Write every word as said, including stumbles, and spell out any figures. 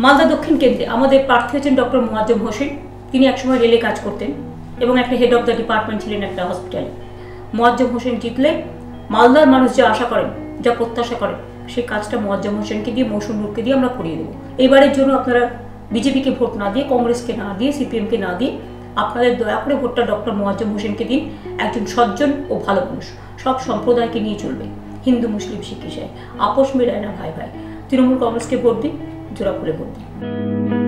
মালদা দক্ষিণ কেন্দ্রে আমাদের প্রার্থী হচ্ছেন ডক্টর মোয়াজ্জেম হোসেন। তিনি একসময় রেলে কাজ করতেন এবং একটা হেড অফ দ্য ডিপার্টমেন্ট ছিলেন একটা হসপিটালে। মোয়াজ্জেম হোসেন জিতলে মালদার মানুষ যা আশা করেন, যা প্রত্যাশা করেন, সেই কাজটা মোয়াজ্জেম হোসেনকে দিয়ে, মৌসুম নূরকে দিয়ে আমরা করিয়ে দেবো। এবারের জন্য আপনারা বিজেপিকে ভোট না দিয়ে, কংগ্রেসকে না দিয়ে, সিপিএমকে না দিয়ে আপনাদের দয়া করে ভোটটা ডক্টর মোয়াজ্জেম হোসেনকে দিন। একজন সজ্জন ও ভালো মানুষ, সব সম্প্রদায়কে নিয়ে চলবে, হিন্দু মুসলিম শিখ ইসাই, আপোষ মেলায় না ভাই ভাই। তৃণমূল কংগ্রেসকে ভোট দিন, জোড়া করে ভোট দিন।